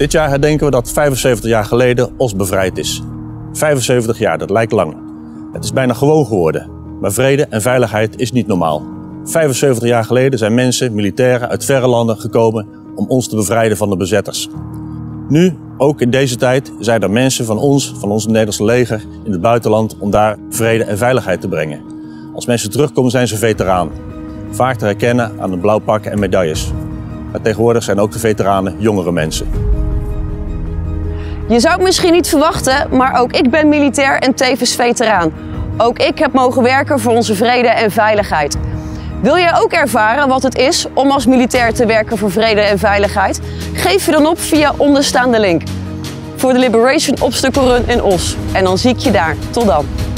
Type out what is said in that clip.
Dit jaar herdenken we dat 75 jaar geleden Os bevrijd is. 75 jaar, dat lijkt lang. Het is bijna gewoon geworden. Maar vrede en veiligheid is niet normaal. 75 jaar geleden zijn mensen, militairen uit verre landen gekomen om ons te bevrijden van de bezetters. Nu, ook in deze tijd, zijn er mensen van ons Nederlandse leger in het buitenland om daar vrede en veiligheid te brengen. Als mensen terugkomen zijn ze veteraan. Vaak te herkennen aan de blauwpakken en medailles. Maar tegenwoordig zijn ook de veteranen jongere mensen. Je zou het misschien niet verwachten, maar ook ik ben militair en tevens veteraan. Ook ik heb mogen werken voor onze vrede en veiligheid. Wil jij ook ervaren wat het is om als militair te werken voor vrede en veiligheid? Geef je dan op via onderstaande link. Voor de Liberation Obstacle Run in Os. En dan zie ik je daar. Tot dan.